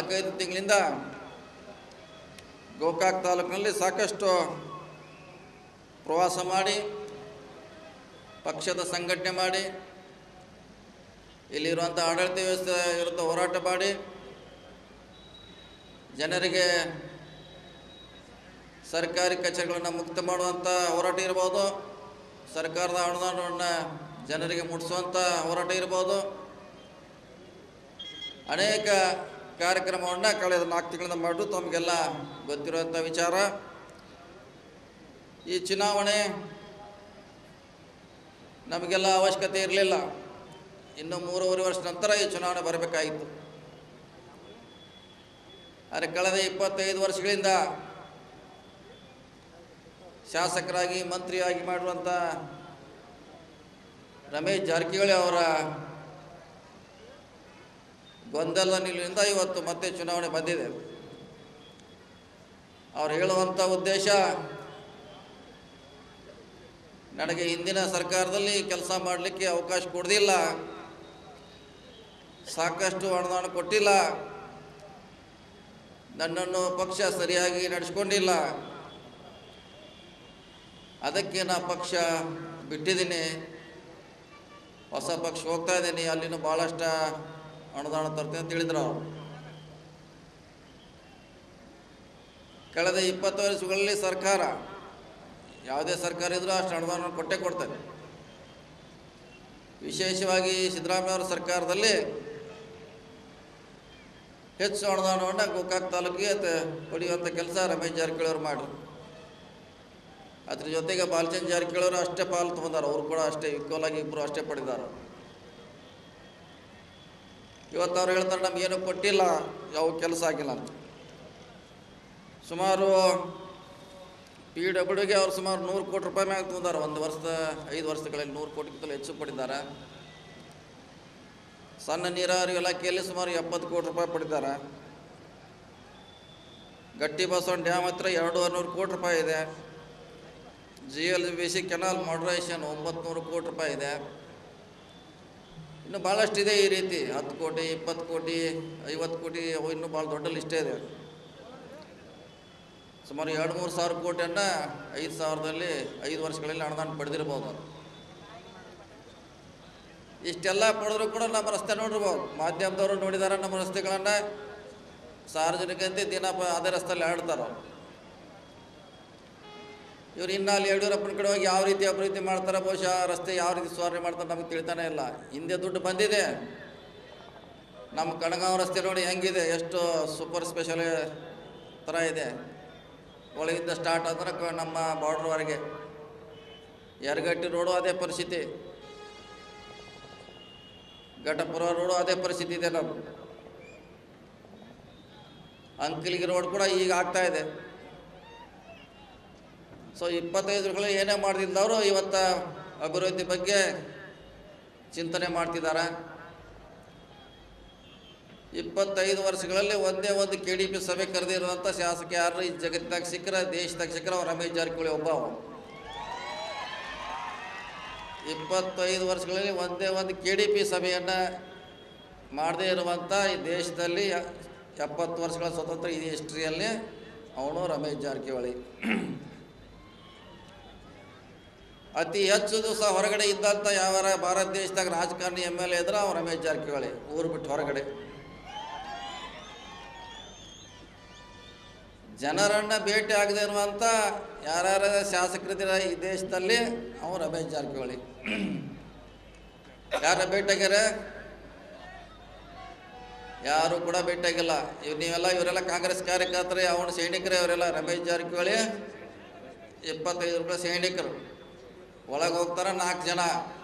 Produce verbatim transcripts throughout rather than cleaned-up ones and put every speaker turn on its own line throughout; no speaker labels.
ನಾಲ್ಕೈದು ತಿಂಗಳಿಂದ ಗೋಕಾಕ್ ತಾಲೂಕಿನಲ್ಲಿ ಸಾಕಷ್ಟು ಪ್ರವಾಸ ಮಾಡಿ ಪಕ್ಷದ ಸಂಘಟನೆ ಮಾಡಿ ಇಲ್ಲಿರುವಂಥ ಆಡಳಿತ ವ್ಯವಸ್ಥೆ ವಿರುದ್ಧ ಹೋರಾಟ ಮಾಡಿ ಜನರಿಗೆ ಸರ್ಕಾರಿ ಕಚೇರಿಗಳನ್ನು ಮುಕ್ತ ಮಾಡುವಂಥ ಹೋರಾಟ ಇರ್ಬೋದು, ಸರ್ಕಾರದ ಅನುದಾನವನ್ನು ಜನರಿಗೆ ಮುಟ್ಟಿಸುವಂಥ ಹೋರಾಟ ಇರ್ಬೋದು. ಅನೇಕ ಕಾರ್ಯಕ್ರಮವನ್ನು ಕಳೆದ ನಾಲ್ಕು ತಿಂಗಳಿಂದ ಮಾಡು ತಮಗೆಲ್ಲ ಗೊತ್ತಿರುವಂಥ ವಿಚಾರ. ಈ ಚುನಾವಣೆ ನಮಗೆಲ್ಲ ಅವಶ್ಯಕತೆ ಇರಲಿಲ್ಲ. ಇನ್ನು ಮೂರುವರೆ ವರ್ಷ ನಂತರ ಈ ಚುನಾವಣೆ ಬರಬೇಕಾಗಿತ್ತು. ಆದರೆ ಕಳೆದ ಇಪ್ಪತ್ತೈದು ವರ್ಷಗಳಿಂದ ಶಾಸಕರಾಗಿ ಮಂತ್ರಿಯಾಗಿ ಮಾಡುವಂಥ ರಮೇಶ್ ಜಾರಕಿಹೊಳಿ ಅವರ ಗೊಂದಲ ನಿಲುವಿನಿಂದ ಇವತ್ತು ಮತ್ತೆ ಚುನಾವಣೆ ಬಂದಿದೆ. ಅವ್ರು ಹೇಳುವಂಥ ಉದ್ದೇಶ, ನನಗೆ ಹಿಂದಿನ ಸರ್ಕಾರದಲ್ಲಿ ಕೆಲಸ ಮಾಡಲಿಕ್ಕೆ ಅವಕಾಶ ಕೊಡೋದಿಲ್ಲ, ಸಾಕಷ್ಟು ಅನುದಾನ ಕೊಟ್ಟಿಲ್ಲ, ನನ್ನನ್ನು ಪಕ್ಷ ಸರಿಯಾಗಿ ನಡೆಸ್ಕೊಂಡಿಲ್ಲ, ಅದಕ್ಕೆ ನಾ ಪಕ್ಷ ಬಿಟ್ಟಿದ್ದೀನಿ, ಹೊಸ ಪಕ್ಷ ಹೋಗ್ತಾ ಇದ್ದೀನಿ, ಅಲ್ಲಿನೂ ಭಾಳಷ್ಟು ಅನುದಾನ ತರ್ತೀನಿ ಅಂತ ಹೇಳಿದ್ರು ಅವರು. ಕಳೆದ ಇಪ್ಪತ್ತು ವರ್ಷಗಳಲ್ಲಿ ಸರ್ಕಾರ ಯಾವುದೇ ಸರ್ಕಾರ ಇದ್ರೂ ಅಷ್ಟು ಅನುದಾನ ಕೊಟ್ಟೇ ಕೊಡ್ತಾರೆ. ವಿಶೇಷವಾಗಿ ಸಿದ್ದರಾಮಯ್ಯ ಅವರ ಸರ್ಕಾರದಲ್ಲಿ ಹೆಚ್ಚು ಅನುದಾನವನ್ನು ಗೋಕಾಕ್ ತಾಲೂಕಿಗೆ ಪಡೆಯುವಂಥ ಕೆಲಸ ರಮೇಶ್ ಜಾರಕಿಹೊಳಿ ಅವರು ಮಾಡಿದ್ರು. ಅದ್ರ ಜೊತೆಗೆ ಬಾಲಚಂದ್ರ ಜಾರಕಿಹೊಳಿ ಅವರು ಅಷ್ಟೇ ಪಾಲು ತೊಗೊಂಡಾರ, ಅವರು ಕೂಡ ಅಷ್ಟೇ ಈಕ್ವಲ್ ಆಗಿ ಇಬ್ಬರು ಅಷ್ಟೇ ಪಡೆದಾರ. ಇವತ್ತು ಅವ್ರು ಹೇಳ್ತಾರೆ ನಮಗೇನು ಕೊಟ್ಟಿಲ್ಲ, ಯಾವ ಕೆಲಸ ಆಗಿಲ್ಲ ಅಂತ. ಸುಮಾರು ಪಿ ಡಬ್ಲ್ಯೂಗೆ ಅವ್ರು ಸುಮಾರು ನೂರು ಕೋಟಿ ರೂಪಾಯಿ ಮ್ಯಾಗ ತೊಗೊಂಡಾರ. ಒಂದು ವರ್ಷದ ಐದು ವರ್ಷಗಳಲ್ಲಿ ನೂರು ಕೋಟಿಗಿಂತಲೂ ಹೆಚ್ಚು ಪಡೆದಿದ್ದಾರೆ. ಸಣ್ಣ ನೀರಾವರಿ ಇಲಾಖೆಯಲ್ಲಿ ಸುಮಾರು ಎಪ್ಪತ್ತು ಕೋಟಿ ರೂಪಾಯಿ ಪಡೆದಿದ್ದಾರೆ. ಗಟ್ಟಿ ಬಸವಣ್ಣ ಡ್ಯಾಮ್ ಹತ್ರ ಎರಡೂವರೆ ನೂರು ಕೋಟಿ ರೂಪಾಯಿ ಇದೆ. G L B C canal modernisation ಒಂಬತ್ತು ನೂರು ಕೋಟಿ ರೂಪಾಯಿ ಇದೆ. ಇನ್ನು ಭಾಳಷ್ಟಿದೆ ಈ ರೀತಿ, ಹತ್ತು ಕೋಟಿ ಇಪ್ಪತ್ತು ಕೋಟಿ ಐವತ್ತು ಕೋಟಿ ಅವು ಇನ್ನೂ ಭಾಳ ದೊಡ್ಡ ಲಿಸ್ಟೇ ಇದೆ. ಸುಮಾರು ಎರಡು ಮೂರು ಸಾವಿರ ಕೋಟಿಯನ್ನು ಐದು ಸಾವಿರದಲ್ಲಿ ಐದು ವರ್ಷಗಳಲ್ಲಿ ಅನುದಾನ ಪಡೆದಿರ್ಬೋದು. ಇಷ್ಟೆಲ್ಲ ಪಡೆದ್ರು ಕೂಡ ನಮ್ಮ ರಸ್ತೆ ನೋಡಿರ್ಬೋದು, ಮಾಧ್ಯಮದವರು ನೋಡಿದಾರೆ ನಮ್ಮ ರಸ್ತೆಗಳನ್ನು. ಸಾರ್ವಜನಿಕಂತೆ ದಿನ ಅದೇ ರಸ್ತೆಯಲ್ಲಿ ಆಡ್ತಾರೆ. ಇವ್ರು ಇನ್ನು ಅಲ್ಲಿ ಯಡಿಯೂರಪ್ಪನ ಕಡೆ ಹೋಗಿ ಯಾವ ರೀತಿ ಅಭಿವೃದ್ಧಿ ಮಾಡ್ತಾರೆ, ಬಹುಶಃ ರಸ್ತೆ ಯಾವ ರೀತಿ ಸುಧಾರಣೆ ಮಾಡ್ತಾರೆ ನಮಗೆ ತಿಳಿತಾನೆ ಇಲ್ಲ. ಹಿಂದೆ ದುಡ್ಡು ಬಂದಿದೆ. ನಮ್ಮ ಕಣಗಾಂವ್ ರಸ್ತೆ ನೋಡಿ ಹೆಂಗಿದೆ, ಎಷ್ಟು ಸೂಪರ್ ಸ್ಪೆಷಲ್ ಥರ ಇದೆ. ಒಳಗಿಂದ ಸ್ಟಾರ್ಟ್ ಅಂದ್ರೆ ನಮ್ಮ ಬಾರ್ಡ್ರ್ವರೆಗೆ. ಯರಗಟ್ಟಿ ರೋಡು ಅದೇ ಪರಿಸ್ಥಿತಿ, ಘಟಪುರ ರೋಡು ಅದೇ ಪರಿಸ್ಥಿತಿ ಇದೆ. ನಮ್ಮ ಅಂಕಲಿಗೆ ರೋಡ್ ಕೂಡ ಈಗ ಆಗ್ತಾ ಇದೆ. ಸೊ ಇಪ್ಪತ್ತೈದು ವರ್ಷಗಳು ಏನೇ ಮಾಡ್ತಿದ್ದವರು ಇವತ್ತು ಅಭಿವೃದ್ಧಿ ಬಗ್ಗೆ ಚಿಂತನೆ ಮಾಡ್ತಿದ್ದಾರೆ. ಇಪ್ಪತ್ತೈದು ವರ್ಷಗಳಲ್ಲಿ ಒಂದೇ ಒಂದು ಕೆ ಡಿ ಪಿ ಸಭೆ ಕರೆದಿರುವಂಥ ಶಾಸಕ ಯಾರು ಈ ಜಗತ್ತಿನಾಗ ಸಿಕ್ಕರೆ, ದೇಶದಾಗ ಸಿಕ್ಕರೆ ಅವ್ರು ರಮೇಶ್ ಜಾರಕಿಹೊಳಿ ಒಬ್ಬ. ಇಪ್ಪತ್ತೈದು ವರ್ಷಗಳಲ್ಲಿ ಒಂದೇ ಒಂದು ಕೆ ಡಿ ಪಿ ಸಭೆಯನ್ನು ಮಾಡದೇ ಇರುವಂಥ ಈ ದೇಶದಲ್ಲಿ ಎಪ್ಪತ್ತು ವರ್ಷಗಳ ಸ್ವತಂತ್ರ ಈ ಹಿಸ್ಟ್ರಿಯಲ್ಲಿ ಅವನು ರಮೇಶ್ ಜಾರಕಿಹೊಳಿ. ಅತಿ ಹೆಚ್ಚು ದಿವಸ ಹೊರಗಡೆ ಇದ್ದಂಥ ಯಾವಾರ ಭಾರತ ದೇಶದಾಗ ರಾಜಕಾರಣಿ ಎಮ್ ಎಲ್ ಎ ಇದ್ರೆ ಅವ್ರು ರಮೇಶ್ ಜಾರಕಿಹೊಳಿ, ಊರು ಬಿಟ್ಟು ಹೊರಗಡೆ. ಜನರನ್ನು ಭೇಟಿ ಆಗದೆ ಇರುವಂಥ ಯಾರ್ಯಾರ ಶಾಸಕರಿದ್ದೀರ ಈ ದೇಶದಲ್ಲಿ ಅವ್ರು ರಮೇಶ್ ಜಾರಕಿಹೊಳಿ. ಯಾರ ಭೇಟಿಯಾಗ್ಯಾರ? ಯಾರು ಕೂಡ ಭೇಟಿಯಾಗಿಲ್ಲ. ಇವ್ ನೀವೆಲ್ಲ ಇವರೆಲ್ಲ ಕಾಂಗ್ರೆಸ್ ಕಾರ್ಯಕರ್ತರೇ, ಅವನು ಸೈನಿಕರೇ ಅವರೆಲ್ಲ. ರಮೇಶ್ ಜಾರಕಿಹೊಳಿ ಇಪ್ಪತ್ತೈದು ರೂಪಾಯಿ ಸೈನಿಕರು. ಒಳಗೆ ಹೋಗ್ತಾರೆ ನಾಲ್ಕು ಜನ,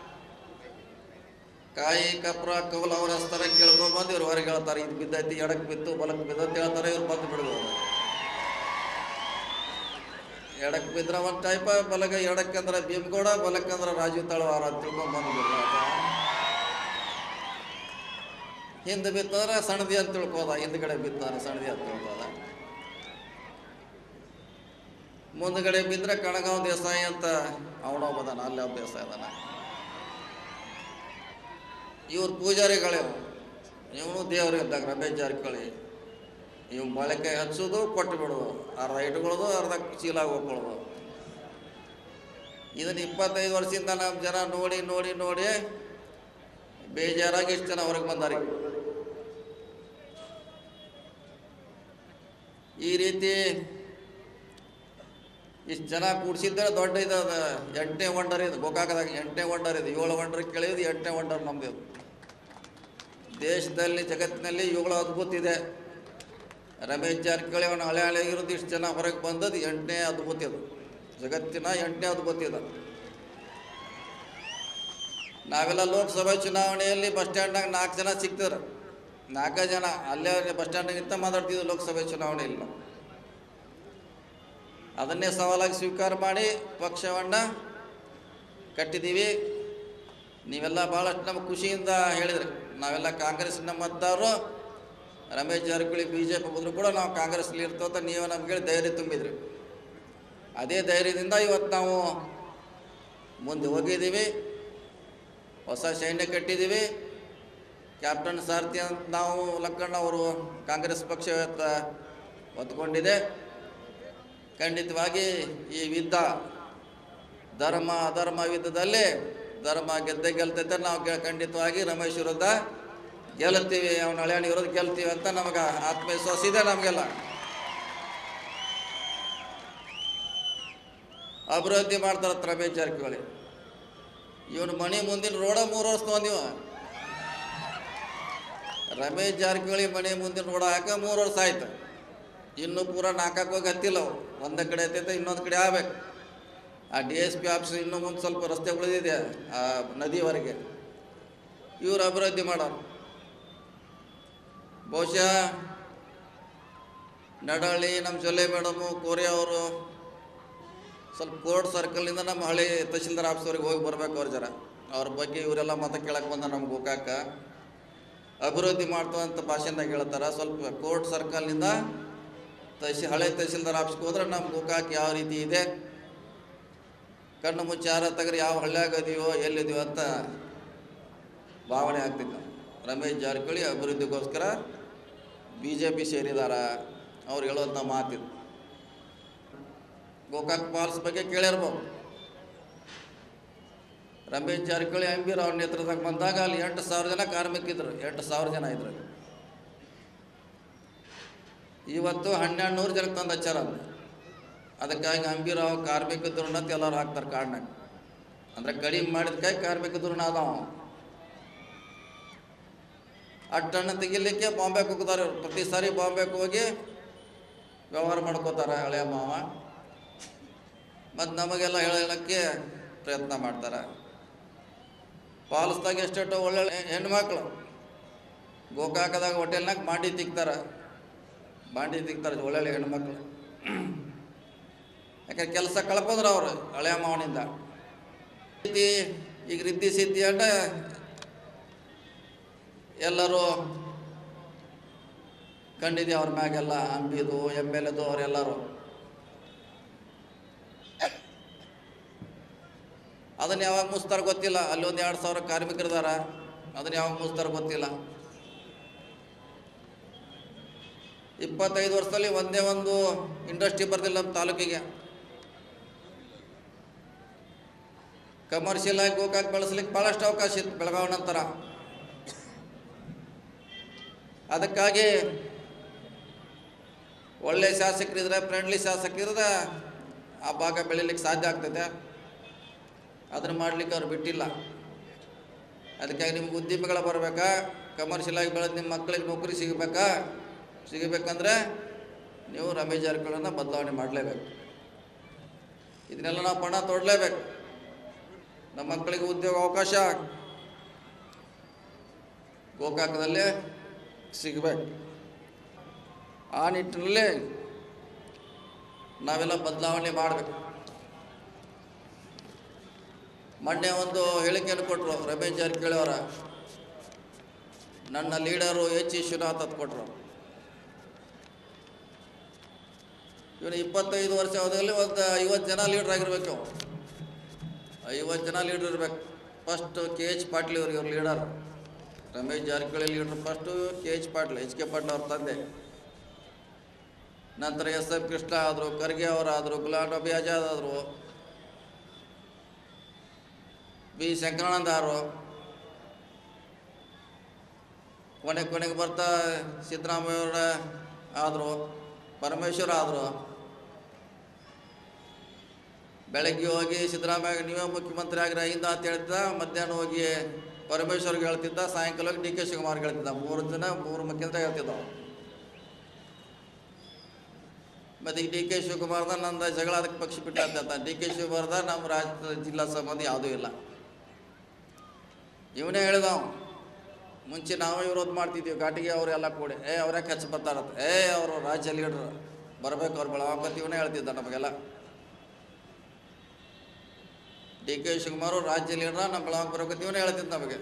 ಕಾಯಿ ಕಪ್ರ ಕೌಲ್ ಅವ್ರ ಹಸ್ತಾರ ಕೇಳ್ಕೊಂಡ್ಬಂದು ಇವ್ರು ಹೊರಗೆ ಹೇಳ್ತಾರೆ, ಇದು ಬಿದ್ದೈತಿ, ಎಡಕ್ಕೆ ಬಿತ್ತು ಬಲಕ್ಕೆ ಬಿದ್ದೈತಿ ಹೇಳ್ತಾರೆ. ಇವ್ರು ಬಂದು ಬಿಡ್ಬೋದು. ಎಡಕ್ಕೆ ಬಿದ್ರೆ ಒಂದು ಟೈಪ, ಬಲಗ ಎಡಕ್ಕಂದ್ರೆ ಭೀಮಗೌಡ, ಬಲಕ್ಕಂದ್ರೆ ರಾಜೀವ್ ತಳವಾರ ಅಂತ ತಿಳ್ಕೊಂಡು ಬಂದ್ಬಿಡ್ರ. ಹಿಂದೆ ಬಿತ್ತಂದ್ರೆ ಸಣ್ಣದಿ ಅಂತ ತಿಳ್ಕೋದ, ಹಿಂದ್ಗಡೆ ಬಿತ್ತಂದ್ರೆ ಸಣ್ಣದಿ ಅಂತ ತಿಳ್ಕೋದ. ಮುಂದ್ಗಡೆ ಬಿದ್ದರೆ ಕಣಗಾಂವ್ ದೇಸಾಯಿ ಅಂತ ಅವನೊಬ್ಬದಾನ, ಅಲ್ಲಿ ಒಬ್ಬ ದೇಸಾಯಿ ಅದಾನ. ಇವ್ರು ಪೂಜಾರಿಗಳೇ, ಇವನು ದೇವರು ಇದ್ದಾಗ ರಮೇಶ್ ಜಾರಕಿಹೊಳಿ. ಇವು ಮೊಳಕೆ ಹಚ್ಚೋದು ಕೊಟ್ಟು ಬಿಡೋದು, ಅರ್ಧ ಇಟ್ಕೊಳ್ಳೋದು ಅರ್ಧ ಚೀಲ ಹೋಗ್ಕೊಳ್ಳೋದು. ಇದನ್ನು ಇಪ್ಪತ್ತೈದು ವರ್ಷದಿಂದ ನಮ್ಮ ಜನ ನೋಡಿ ನೋಡಿ ನೋಡಿ ಬೇಜಾರಾಗಿ ಇಷ್ಟು ಜನ ಹೊರಗೆ ಬಂದಾರೆ. ಈ ರೀತಿ ಇಷ್ಟು ಜನ ಕೂಡಿಸಿದ್ರೆ ದೊಡ್ಡ ಇದು ಎಂಟನೇ ವಂಡರ್ ಇದು. ಗೋಕಾಕದಾಗ ಎಂಟನೇ ವಂಡರ್ ಇದು. ಏಳು ವಂಡರ್ ಕೇಳಿದ್ದು ಎಂಟನೇ ವಂಡರ್ ನಮ್ಮದು. ದೇಶದಲ್ಲಿ ಜಗತ್ತಿನಲ್ಲಿ ಏಳು ಅದ್ಭುತ ಇದೆ. ರಮೇಶ್ ಜಾರಕಿಹೊಳಿ ಅವನು ಹಳೆ ಹಳೆ ಇರೋದು ಇಷ್ಟು ಜನ ಹೊರಗೆ ಬಂದದ್ದು ಎಂಟನೇ ಅದ್ಭುತ ಇದು. ಜಗತ್ತಿನ ಎಂಟನೇ ಅದ್ಭುತ ಇದು. ನಾವೆಲ್ಲ ಲೋಕಸಭೆ ಚುನಾವಣೆಯಲ್ಲಿ ಬಸ್ ಸ್ಟ್ಯಾಂಡ್ನಾಗ ನಾಲ್ಕು ಜನ ಸಿಗ್ತಾರೆ. ನಾಲ್ಕು ಜನ ಅಲ್ಲೇ ಬಸ್ ಸ್ಟ್ಯಾಂಡ್ಗಿಂತ ಮಾತಾಡ್ತಿದ್ವಿ ಲೋಕಸಭೆ ಚುನಾವಣೆಯಲ್ಲಿ. ನಾವು ಅದನ್ನೇ ಸವಾಲಾಗಿ ಸ್ವೀಕಾರ ಮಾಡಿ ಪಕ್ಷವನ್ನು ಕಟ್ಟಿದ್ದೀವಿ. ನೀವೆಲ್ಲ ಭಾಳಷ್ಟು ನಮ್ಗೆ ಖುಷಿಯಿಂದ ಹೇಳಿದ್ರಿ. ನಾವೆಲ್ಲ ಕಾಂಗ್ರೆಸ್ನ ಮತದಾರರು, Ramesh Jarkiholi B J P ಬಂದರೂ ಕೂಡ ನಾವು ಕಾಂಗ್ರೆಸ್ಲಿ ಇರ್ತವಂತ ನೀವು ನಮಗೆ ಧೈರ್ಯ ತುಂಬಿದ್ರಿ. ಅದೇ ಧೈರ್ಯದಿಂದ ಇವತ್ತು ನಾವು ಮುಂದೆ ಹೋಗಿದ್ದೀವಿ. ಹೊಸ ಸೈನ್ಯ ಕಟ್ಟಿದ್ದೀವಿ. ಕ್ಯಾಪ್ಟನ್ ಸಾರಥಿ ಅಂತ ನಾವು ಲಕ್ಕಣ್ಣ ಅವರು ಕಾಂಗ್ರೆಸ್ ಪಕ್ಷ ಇವತ್ತು ಹೊತ್ಕೊಂಡಿದೆ. ಖಂಡಿತವಾಗಿ ಈ ಯುದ್ಧ ಧರ್ಮ ಅಧರ್ಮ ಯುದ್ಧದಲ್ಲಿ ಧರ್ಮ ಗೆದ್ದೆ ಗೆಲ್ತೈತೆ. ನಾವು ಖಂಡಿತವಾಗಿ ರಮೇಶ್ ವಿರುದ್ಧ ಗೆಲ್ತೀವಿ, ಅವನ ಹಳೆಯಣ ವಿರುದ್ಧ ಗೆಲ್ತೀವಿ ಅಂತ ನಮಗೆ ಆತ್ಮವಿಶ್ವಾಸ ಇದೆ. ನಮಗೆಲ್ಲ ಅಭಿವೃದ್ಧಿ ಮಾಡ್ತಾರತ್ತ ರಮೇಶ್ ಜಾರಕಿಹೊಳಿ. ಇವನು ಮನೆ ಮುಂದಿನ ರೋಡ ಮೂರು ವರ್ಷ ತೊಗೊಂಡಿವ. ರಮೇಶ್ ಜಾರಕಿಹೊಳಿ ಮನೆ ಮುಂದಿನ ರೋಡ ಹಾಕ ಮೂರು ವರ್ಷ ಆಯ್ತು. ಇನ್ನೂ ಪೂರ ನಾಲ್ಕಕ್ಕೆ ಹೋಗಿ ಹತ್ತಿಲ್ಲ. ಅವು ಒಂದೇ ಕಡೆ ಹತ್ತೈತೆ, ಇನ್ನೊಂದು ಕಡೆ ಆಗ್ಬೇಕು. ಆ ಡಿ ಎಸ್ ಪಿ ಆಫೀಸ್ ಇನ್ನೂ ಮುಂದೆ ಸ್ವಲ್ಪ ರಸ್ತೆ ಉಳಿದಿದೆ ಆ ನದಿವರೆಗೆ. ಇವರು ಅಭಿವೃದ್ಧಿ ಮಾಡೋರು. ಬಹುಶಃ ನಡಹಳ್ಳಿ ನಮ್ಮ ಜೊಲ್ಲೆ ಮೇಡಮು ಕೋರೆ ಅವರು ಸ್ವಲ್ಪ ಕೋರ್ಟ್ ಸರ್ಕಲ್ನಿಂದ ನಮ್ಮ ಹಳೆ ತಹಶೀಲ್ದಾರ್ ಆಫೀಸ್ವರೆಗೆ ಹೋಗಿ ಬರ್ಬೇಕು. ಅವ್ರ ಜರ ಅವ್ರ ಬಗ್ಗೆ ಇವರೆಲ್ಲ ಮತ ಕೇಳಕ್ಕೆ ಬಂದ ನಮ್ಮ ಗೋಕಾಕ ಅಭಿವೃದ್ಧಿ ಮಾಡ್ತವಂತ ಭಾಷೆದಾಗ ಹೇಳ್ತಾರೆ. ಸ್ವಲ್ಪ ಕೋರ್ಟ್ ಸರ್ಕಲ್ನಿಂದ ತಹಶೀ ಹಳೆ ತಹಶೀಲ್ದಾರ್ ಆಫೀಸ್ಗೆ ಹೋದ್ರೆ ನಮ್ಮ ಗೋಕಾಕ್ ಯಾವ ರೀತಿ ಇದೆ, ಕಣ್ಣು ಮುಚ್ಚಿ ಯಾರ ತಗರಿ ಯಾವ ಹಳ್ಳ್ಯಾಗ ಇದೀವೋ ಎಲ್ಲಿದೀವೋ ಅಂತ ಭಾವನೆ ಆಗ್ತಿತ್ತು. ರಮೇಶ್ ಜಾರಕಿಹೊಳಿ ಅಭಿವೃದ್ಧಿಗೋಸ್ಕರ ಬಿ ಜೆ ಪಿ ಸೇರಿದಾರ ಅವ್ರು ಹೇಳೋದು ಮಾತಿದ್ದು. ಗೋಕಾಕ್ ಫಾಲ್ಸ್ ಬಗ್ಗೆ ಕೇಳಿರ್ಬೋದು. ರಮೇಶ್ ಜಾರಕಿಹೊಳಿ ಎಂ ಬಿ ರಾವ್ ನೇತೃತ್ವದಾಗ ಬಂದಾಗ ಅಲ್ಲಿ ಎಂಟು ಸಾವಿರ ಜನ ಕಾರ್ಮಿಕರಿದ್ರು. ಎಂಟು ಸಾವಿರ ಜನ ಇದ್ರು. ಇವತ್ತು ಹನ್ನೆರಡು ನೂರು ಜನಕ್ಕೆ ತಂದು ಹಚ್ಚಾರ. ಅದಕ್ಕಾಗಿ ಅಂಬಿರಾವ್ ಕಾರ್ಮಿಕ ದುರ್ಣ ಅಂತ ಎಲ್ಲರೂ ಹಾಕ್ತಾರೆ ಕಾರ್ಡ್ನಾಗ. ಅಂದರೆ ಕಡಿಮೆ ಮಾಡಿದಕ್ಕಾಗಿ ಕಾರ್ಮಿಕ ದುರ್ಣ ಅದಾವ. ಅಟ್ಟನ್ನು ತೆಗಿಲಿಕ್ಕೆ ಬಾಂಬೆಗೆ ಹೋಗ್ತಾರೆ ಇವರು. ಪ್ರತಿ ಸಾರಿ ಬಾಂಬೆಗೆ ಹೋಗಿ ವ್ಯವಹಾರ ಮಾಡ್ಕೋತಾರೆ ಹಳೆಯ ಮಾವ. ಮತ್ತು ನಮಗೆಲ್ಲ ಹೇಳೋಕ್ಕೆ ಪ್ರಯತ್ನ ಮಾಡ್ತಾರೆ. ಫಾಲ್ಸ್ದಾಗ ಎಷ್ಟೆಷ್ಟೋ ಒಳ್ಳೊಳ್ಳೆ ಹೆಣ್ಮಕ್ಳು ಗೋಕಾಕದಾಗ ಹೋಟೆಲ್ನಾಗ ಬಾಂಡಿ ತಿಕ್ತಾರೆ. ಬಾಂಡಿ ತಿಕ್ತಾರೆ ಒಳ್ಳೊಳ್ಳೆ ಹೆಣ್ಮಕ್ಳು. ಯಾಕಂದ್ರೆ ಕೆಲಸ ಕಳ್ಕೊಂಡ್ರು ಅವರು ಹಳೆಯ ಮಾವನಿಂದ. ಈಗ ರಿದ್ದಿ ಸಿದ್ಧಿ ಅಂದ್ರೆ ಎಲ್ಲರೂ ಕಂಡಿದೆ ಅವ್ರ ಮ್ಯಾಗೆಲ್ಲ. ಅಂಬಿದು ಎಮ್ ಎಲ್ ಎದು ಅವರೆಲ್ಲರೂ ಅದನ್ನು ಯಾವಾಗ ಮುಸ್ತಾರ ಗೊತ್ತಿಲ್ಲ. ಅಲ್ಲಿ ಒಂದು ಎರಡು ಸಾವಿರ ಕಾರ್ಮಿಕರಿದಾರ. ಅದನ್ನು ಯಾವಾಗ ಮುಸ್ತಾರ ಗೊತ್ತಿಲ್ಲ. ಇಪ್ಪತ್ತೈದು ವರ್ಷದಲ್ಲಿ ಒಂದೇ ಒಂದು ಇಂಡಸ್ಟ್ರಿ ಬರ್ತಿಲ್ಲ ನಮ್ಮ ತಾಲೂಕಿಗೆ. ಕಮರ್ಷಿಯಲ್ ಆಗಿ ಗೋಕಾಕ್ ಬೆಳೆಸ್ಲಿಕ್ಕೆ ಭಾಳಷ್ಟು ಅವಕಾಶ ಇತ್ತು ಬೆಳಗಾವಿ ನಂತರ. ಅದಕ್ಕಾಗಿ ಒಳ್ಳೆ ಶಾಸಕರಿದ್ರೆ, ಫ್ರೆಂಡ್ಲಿ ಶಾಸಕರಿದ್ರೆ ಆ ಭಾಗ ಬೆಳೀಲಿಕ್ಕೆ ಸಾಧ್ಯ ಆಗ್ತೈತೆ. ಅದನ್ನು ಮಾಡಲಿಕ್ಕೆ ಅವ್ರು ಬಿಟ್ಟಿಲ್ಲ. ಅದಕ್ಕಾಗಿ ನಿಮ್ಗೆ ಉದ್ಯಮಿಗಳು ಬರಬೇಕಾ, ಕಮರ್ಷಿಯಲ್ ಆಗಿ ಬೆಳೆದು ನಿಮ್ಮ ಮಕ್ಕಳಿಗೆ ನೌಕರಿ ಸಿಗಬೇಕಾ, ಸಿಗಬೇಕಂದ್ರೆ ನೀವು ರಮೇಶ್ ಜಾರಕಿಹೊಳಿನ ಬದಲಾವಣೆ ಮಾಡಲೇಬೇಕು. ಇದನ್ನೆಲ್ಲ ನಾವು ಪಣ ತೊಡಲೇಬೇಕು. ನಮ್ಮ ಮಕ್ಕಳಿಗೆ ಉದ್ಯೋಗ ಅವಕಾಶ ಗೋಕಾಕದಲ್ಲೇ ಸಿಗಬೇಕು. ಆ ನಿಟ್ಟಿನಲ್ಲಿ ನಾವೆಲ್ಲ ಬದಲಾವಣೆ ಮಾಡಬೇಕು. ಮೊನ್ನೆ ಒಂದು ಹೇಳಿಕೆಯನ್ನು ಕೊಟ್ಟರು ರಮೇಶ್ ಜಾರಕಿಹೊಳಿ ಅವರ. ನನ್ನ ಲೀಡರು ಎಚ್ ವಿಶ್ವನಾಥ್ ಅಂತ ಕೊಟ್ಟರು. ಇವನು ಇಪ್ಪತ್ತೈದು ವರ್ಷ ಅವಧಿಯಲ್ಲಿ ಒಂದು ಐವತ್ತು ಜನ ಲೀಡ್ರ್ ಆಗಿರ್ಬೇಕು. ಐವತ್ತು ಜನ ಲೀಡ್ರ್ ಇರಬೇಕು. ಫಸ್ಟು ಕೆ ಎಚ್ ಪಾಟೀಲ್ ಇವ್ರಿಗೆ ಇವ್ರ leader. Ramesh Jarkiholi leader first K H Patil, H K Patil ಅವ್ರ ತಂದೆ. ನಂತರ ಎಸ್ ಎಫ್ ಕೃಷ್ಣ ಆದರು, ಖರ್ಗೆ ಅವರಾದರು, ಗುಲಾಂ ನಬಿ ಆಜಾದ್ ಆದರು, ಬಿ ಶಂಕರಾನಂದ ಅವರು, ಕೊನೆ ಕೊನೆಗೆ ಬರ್ತಾ ಸಿದ್ದರಾಮಯ್ಯವರ ಆದರು, ಪರಮೇಶ್ವರ ಆದರು. ಬೆಳಗ್ಗೆ ಹೋಗಿ ಸಿದ್ದರಾಮಯ್ಯ ನೀವೇ ಮುಖ್ಯಮಂತ್ರಿ ಆಗಿರ ಹಿಂದ ಅಂತ ಹೇಳ್ತಿದ್ದ, ಮಧ್ಯಾಹ್ನ ಹೋಗಿ ಪರಮೇಶ್ವರ್ಗೆ ಹೇಳ್ತಿದ್ದ, ಸಾಯಂಕಾಲ ಹೋಗಿ ಡಿ ಕೆ ಶಿವಕುಮಾರ್ಗೆ ಹೇಳ್ತಿದ್ದ. ಮೂರು ಜನ ಮೂರು ಮುಖ್ಯಮಂತ್ರಿ ಹೇಳ್ತಿದ್ದವು. ಮತ್ತು ಈಗ ಡಿ ಕೆ ಶಿವಕುಮಾರ್ದ ನಂದು ಜಗಳ ಅದಕ್ಕೆ ಪಕ್ಷ ಬಿಟ್ಟ ಅಂತ ಡಿ ಕೆ ಶಿವಕುಮಾರ್ದ ನಮ್ಮ ರಾಜ್ಯದ ಜಿಲ್ಲಾ ಸಂಬಂಧ ಯಾವುದೂ ಇಲ್ಲ. ಇವನೇ ಹೇಳಿದವು, ಮುಂಚೆ ನಾವೇ ವಿರೋಧ ಮಾಡ್ತಿದ್ದೀವಿ ಘಾಟಿಗೆ ಅವರೆಲ್ಲ ಕೂಡಿ, ಏ ಅವ್ರ್ಯಾಕೆ ಹೆಚ್ಚು ಬರ್ತಾರತ್ತ, ಏ ಅವರು ರಾಜ್ಯ ಲೀಡ್ರು ಬರಬೇಕು ಅವ್ರು ಬೆಳವಾಕಂತ ಇವನೇ ಹೇಳ್ತಿದ್ದ ನಮಗೆಲ್ಲ. ಡಿ ಕೆ ಶಿವಕುಮಾರ್ ರಾಜ್ಯ ಲೀಡ್ರ ನಮ್ಮ ಬೆಳವಾಕ ಬರಬೇಕಂತ ಇವನೇ ಹೇಳ್ತಿದ್ದ ನಮಗೆ.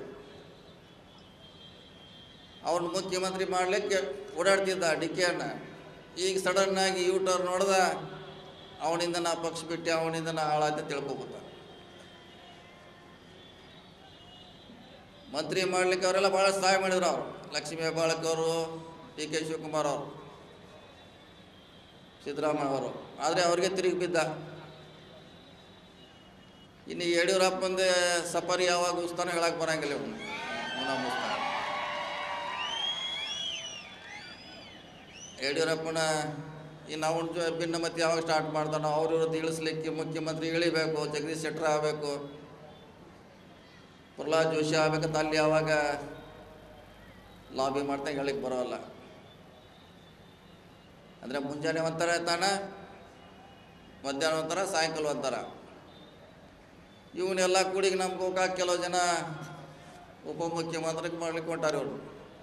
ಅವ್ರನ್ನ ಮುಖ್ಯಮಂತ್ರಿ ಮಾಡಲಿಕ್ಕೆ ಓಡಾಡ್ತಿದ್ದ ಡಿ ಕೆ ಅನ್ನ. ಈಗ ಸಡನ್ನಾಗಿ ಯೂ ಟರ್ನ್ ನೋಡ್ದ, ಅವನಿಂದ ನಾ ಪಕ್ಷ ಬಿಟ್ಟು ಅವನಿಂದ ನಾ ಹಾಳಾಯ್ತು ತಿಳ್ಕೊಬೋದ. ಮಂತ್ರಿ ಮಾಡಲಿಕ್ಕೆ ಅವರೆಲ್ಲ ಭಾಳ ಸಹಾಯ ಮಾಡಿದ್ರು. ಅವರು ಲಕ್ಷ್ಮೀ ಹೆಬ್ಬಾಳಕರ್ ಅವರು, ಡಿ ಕೆ ಶಿವಕುಮಾರ್ ಅವರು, ಸಿದ್ದರಾಮಯ್ಯ ಅವರು. ಆದರೆ ಅವ್ರಿಗೆ ತಿರುಗಿ ಬಿದ್ದ. ಇನ್ನು ಯಡಿಯೂರಪ್ಪಂದೇ ಸಫಾರಿ ಯಾವಾಗ ಉಸ್ತಾನ ಹೇಳಕ್ಕೆ ಬರೋಂಗಿಲ್ಲ. ಇವನು ನಮ್ಮ ಉಸ್ತಾನ ಯಡಿಯೂರಪ್ಪನ ಇನ್ನು ಅವನ ಭಿನ್ನಮತಿ ಯಾವಾಗ ಸ್ಟಾರ್ಟ್ ಮಾಡ್ತಾನೋ ಅವ್ರ ವಿರುದ್ಧ ಇಳಿಸ್ಲಿಕ್ಕೆ ಮುಖ್ಯಮಂತ್ರಿ ಇಳಿಬೇಕು, ಜಗದೀಶ್ ಶೆಟ್ಟರ್ ಆಗಬೇಕು, ಪ್ರಹ್ಲಾದ್ ಜೋಶಿ ಆಗ್ಬೇಕಂತ ಅಲ್ಲಿ ಯಾವಾಗ ಲಾಬಿ ಮಾಡ್ತಾ ಹೇಳಿಕ್ಕೆ ಬರೋಲ್ಲ. ಅಂದರೆ ಮುಂಜಾನೆ ಒಂಥರ ತಾನ, ಮಧ್ಯಾಹ್ನ ಒಂಥರ, ಸಾಯಂಕಾಲ ಒಂಥರ. ಇವನ್ನೆಲ್ಲ ಕೂಡಿಗೆ ನಮ್ಗೆ ಹೋಗಾಕ ಕೆಲವು ಜನ ಉಪಮುಖ್ಯಮಂತ್ರಿಗೆ ಮಾಡ್ಲಿಕ್ಕೆ ಹೊಂಟಾರೆ. ಇವರು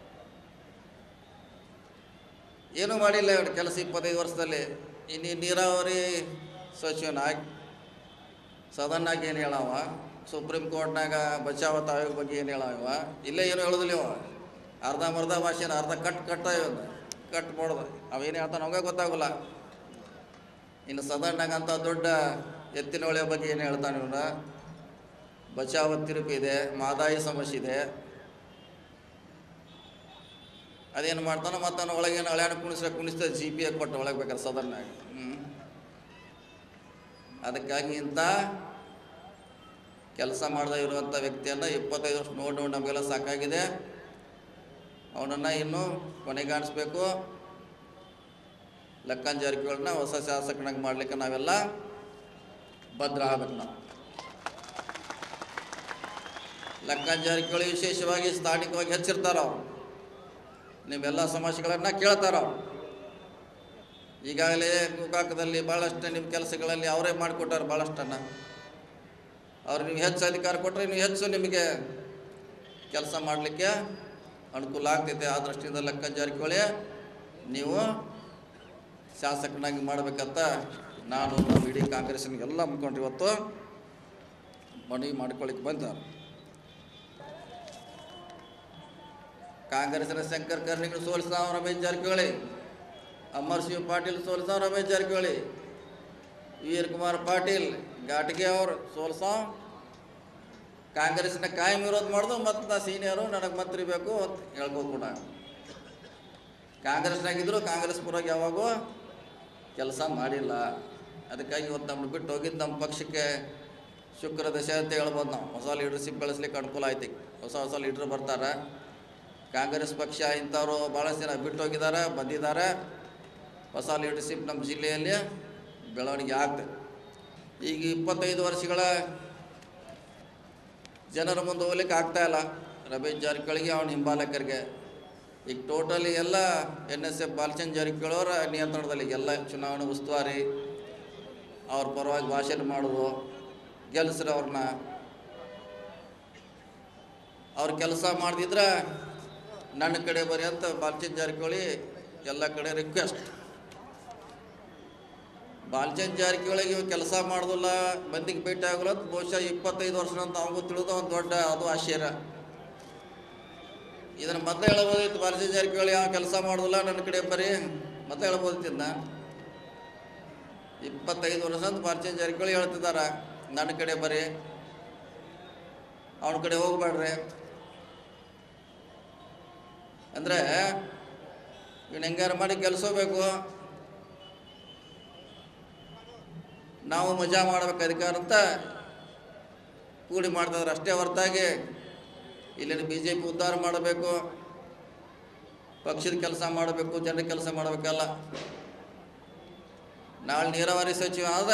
ಏನೂ ಮಾಡಿಲ್ಲ ಇವ್ರು ಕೆಲಸ ಇಪ್ಪತ್ತೈದು ವರ್ಷದಲ್ಲಿ. ಇನ್ನು ನೀರಾವರಿ ಸಚಿವನಾಗಿ ಸದನ್ನಾಗಿ ಏನು ಹೇಳವ, ಸುಪ್ರೀಂ ಕೋರ್ಟ್ನಾಗ ಬಚಾವತ್ ಆಯೋಗ ಬಗ್ಗೆ ಏನು ಹೇಳವ, ಇಲ್ಲೇ ಏನು ಹೇಳೋದಿಲ್ಲ ಇವ. ಅರ್ಧ ಮರ್ಧ ಭಾಷೆನ ಅರ್ಧ ಕಟ್ ಕಟ್ಟ ಇವನು ಕಟ್ ಮಾಡೋದು. ಅವೇನು ಹೇಳ್ತಾನೆ ಅವಾಗ ಗೊತ್ತಾಗೋಲ್ಲ. ಇನ್ನು ಸದನ್ನಾಗ ಅಂತ ದೊಡ್ಡ ಎತ್ತಿನ ಹೊಳೆ ಬಗ್ಗೆ ಏನು ಹೇಳ್ತಾನೆ ಇವನ, ಬಚಾವತ್ ತಿರುಪು ಇದೆ, ಮಾದಾಯಿ ಸಮಸ್ಯೆ ಇದೆ. ಅದೇನು ಮಾಡ್ತಾನೋ ಮತ್ತು ಒಳಗೇನು ಹಳ್ಯಾಣ ಕುಣಿಸ್ರೆ ಕುಣಿಸ್ತದೆ, ಜಿ ಪಿ ಎ ಕೊಟ್ಟು ಒಳಗೆ ಬೇಕಾದ್ರೆ ಸದನ್ನಾಗ. ಹ್ಞೂ ಅದಕ್ಕಾಗಿ ಇಂಥ ಕೆಲಸ ಮಾಡದೇ ಇರುವಂಥ ವ್ಯಕ್ತಿಯನ್ನು ಇಪ್ಪತ್ತೈದು ವರ್ಷ ನೋಡಿ ನೋಡಿ ನಮಗೆಲ್ಲ ಸಾಕಾಗಿದೆ. ಅವನನ್ನು ಇನ್ನೂ ಕೊನೆಗಾಣಿಸ್ಬೇಕು. ಲಕ್ಕನ್ ಜಾರಕಿಹೊಳಿನ ಹೊಸ ಶಾಸಕನಾಗಿ ಮಾಡಲಿಕ್ಕೆ ನಾವೆಲ್ಲ ಭದ್ರ ಆಗ್ಬೇಕು. ನಾವು ಲಕ್ಕನ್ ಜಾರಕಿಹೊಳಿ ವಿಶೇಷವಾಗಿ ಸ್ಥಾನಿಕವಾಗಿ ಹೆಚ್ಚಿರ್ತಾರ. ಅವರು ನೀವೆಲ್ಲ ಸಮಸ್ಯೆಗಳನ್ನು ಕೇಳ್ತಾರ. ಅವರು ಈಗಾಗಲೇ ಗೋಕಾಕದಲ್ಲಿ ಭಾಳಷ್ಟು ನಿಮ್ಮ ಕೆಲಸಗಳಲ್ಲಿ ಅವರೇ ಮಾಡಿಕೊಟ್ಟಾರೆ. ಭಾಳಷ್ಟನ್ನು ಅವ್ರು ನೀವು ಹೆಚ್ಚು ಅಧಿಕಾರ ಕೊಟ್ಟರೆ ನೀವು ಹೆಚ್ಚು ನಿಮಗೆ ಕೆಲಸ ಮಾಡಲಿಕ್ಕೆ ಅನುಕೂಲ ಆಗ್ತೈತೆ. ಆ ದೃಷ್ಟಿಯಿಂದ ಲಕ್ಕನ್ ಜಾರಕಿಹೊಳಿ ನೀವು ಶಾಸಕನಾಗಿ ಮಾಡಬೇಕಂತ ನಾನು ನಮ್ಮ ಇಡೀ ಕಾಂಗ್ರೆಸ್ಸಿನ ಎಲ್ಲ ಮುಖಂಡರು ಇವತ್ತು ಮನವಿ ಮಾಡ್ಕೊಳ್ಳಿಕ್ಕೆ ಬಂದ. ಕಾಂಗ್ರೆಸ್ಸಿನ ಶಂಕರ್ ಕರ್ಣಿಗಳು ಸೋಲಿಸ್ತಾವ ರಮೇಶ್ ಜಾರಕಿಹೊಳಿ, ಅಮರ್ ಶಿವ್ ಪಾಟೀಲ್ ಸೋಲಿಸ್ತಾವ ರಮೇಶ್ ಜಾರಕಿಹೊಳಿ, ವೀರ್ ಕುಮಾರ್ ಪಾಟೀಲ್ ಘಾಟಿಗೆ ಅವರು ಸೋಲ್ಸಾವ. ಕಾಂಗ್ರೆಸ್ನ ಕಾಯಂ ವಿರೋಧ ಮಾಡೋದು ಮತ್ತು ನಾ ಸೀನಿಯರು ನನಗೆ ಮಂತ್ರಿ ಬೇಕು ಅಂತ ಹೇಳ್ಕೋಕೂಡ. ಕಾಂಗ್ರೆಸ್ನಾಗಿದ್ದರು ಕಾಂಗ್ರೆಸ್ ಪರವಾಗಿ ಯಾವಾಗೂ ಕೆಲಸ ಮಾಡಿಲ್ಲ. ಅದಕ್ಕಾಗಿ ಇವತ್ತು ನಮ್ಮನ್ನು ಬಿಟ್ಟು ಹೋಗಿದ್ದು ನಮ್ಮ ಪಕ್ಷಕ್ಕೆ ಶುಕ್ರ ದಶೆ ಅಂತ ಹೇಳ್ಬೋದು. ನಾವು ಹೊಸ ಲೀಡರ್ಶಿಪ್ ಬೆಳೆಸ್ಲಿಕ್ಕೆ ಅನುಕೂಲ ಆಯ್ತು. ಹೊಸ ಹೊಸ ಲೀಡ್ರ್ ಬರ್ತಾರೆ. ಕಾಂಗ್ರೆಸ್ ಪಕ್ಷ ಇಂಥವರು ಭಾಳಷ್ಟು ಜನ ಬಿಟ್ಟು ಹೋಗಿದ್ದಾರೆ, ಬಂದಿದ್ದಾರೆ. ಹೊಸ ಲೀಡರ್ಶಿಪ್ ನಮ್ಮ ಜಿಲ್ಲೆಯಲ್ಲಿ ಬೆಳವಣಿಗೆ ಆಗ್ತದೆ. ಈಗ ಇಪ್ಪತ್ತೈದು ವರ್ಷಗಳ ಜನರ ಮುಂದೆ ಹೋಗ್ಲಿಕ್ಕೆ ಆಗ್ತಾಯಿಲ್ಲ. ರಮೇಶ್ ಜಾರಕಿಹೊಳಿಗೆ ಅವನ ಹಿಂಬಾಲಕರಿಗೆ ಈಗ ಟೋಟಲಿ ಎಲ್ಲ N S F Balachandra Jarkiholi ಅವರ ನಿಯಂತ್ರಣದಲ್ಲಿ ಎಲ್ಲ ಚುನಾವಣೆ ಉಸ್ತುವಾರಿ, ಅವ್ರ ಪರವಾಗಿ ಭಾಷಣ ಮಾಡೋದು, ಗೆಲ್ಲಿಸ್ರಿ ಅವ್ರನ್ನ. ಅವ್ರ ಕೆಲಸ ಮಾಡ್ದಿದ್ರೆ ನನ್ನ ಕಡೆ ಬರೀ ಅಂತ ಬಾಲಚಂದ್ರ ಜಾರಕಿಹೊಳಿ ಎಲ್ಲ ಕಡೆ ರಿಕ್ವೆಸ್ಟ್. ಬಾಲಚಂದ್ರ ಜಾರಕಿಹೊಳಿಗೆ ಇವು ಕೆಲಸ ಮಾಡೋದಿಲ್ಲ, ಮಂದಿಗೆ ಭೇಟಿ ಆಗೋಲ್ಲ ಅಂತ ಬಹುಶಃ ಇಪ್ಪತ್ತೈದು ವರ್ಷ ಅಂತ ಅವಂಗೂ ತಿಳಿದು ಒಂದು ದೊಡ್ಡ ಅದು ಆಶ್ಚರ್ಯ. ಇದನ್ನು ಮತ್ತೆ ಹೇಳ್ಬೋದಿತ್ತು, ಬಾಲಚಂದ್ರ ಜಾರಕಿಹೊಳಿ ಯಾವ ಕೆಲಸ ಮಾಡೋದಿಲ್ಲ ನನ್ನ ಕಡೆ ಬರೀ ಮತ್ತೆ ಹೇಳ್ಬೋದಿತ್ತಿದ್ದ. ಇಪ್ಪತ್ತೈದು ವರ್ಷ ಅಂತ ಬಾಲಚಂದ್ರ ಜಾರಕಿಹೊಳಿ ಹೇಳ್ತಿದ್ದಾರೆ ನನ್ನ ಕಡೆ ಬರೀ, ಅವನ ಕಡೆ ಹೋಗ್ಬೇಡ್ರಿ ಅಂದರೆ ಇವನು ಹೆಂಗಾರು ಮಾಡಿ ಗೆಲ್ಸೋಬೇಕು. ನಾವು ಮಜಾ ಮಾಡಬೇಕು ಅಧಿಕಾರ ಅಂತ ಕೂಡಿ ಮಾಡ್ತಾಯಿದ್ರು ಅಷ್ಟೇ ಹೊರತಾಗಿ ಇಲ್ಲಿನ ಬಿ ಜೆ ಪಿ ಉದ್ಧಾರ ಮಾಡಬೇಕು, ಪಕ್ಷದ ಕೆಲಸ ಮಾಡಬೇಕು, ಜನರ ಕೆಲಸ ಮಾಡಬೇಕಲ್ಲ. ನಾಳೆ ನೀರಾವರಿ ಸಚಿವ ಆದ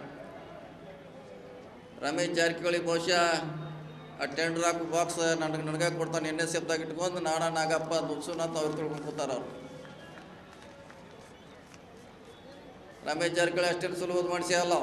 ರಮೇಶ್ ಜಾರಕಿಹೊಳಿ ಬಹುಶಃ ಆ ಟೆಂಡರ್ ಹಾಕೋ ಬಾಕ್ಸ್ ನನಗೆ ನನಗೆ ಕೊಡ್ತಾನೆ, ಎನ್ ಎಸ್ ಎಫ್ದಾಗ ಇಟ್ಕೊಂಡು ನಾಡ ನಾಗಪ್ಪ ದುಡ್ಸೋಣ ಅಂತ ಅವ್ರು ತಿಳ್ಕೊಂಡು ಕೂತಾರ. ಅವರು ರಮೇಶ್ ಜಾರಕಿಹೊಳಿ ಅಷ್ಟೇನು ಸುಲಭದ ಮನುಷ್ಯ ಅಲ್ಲ.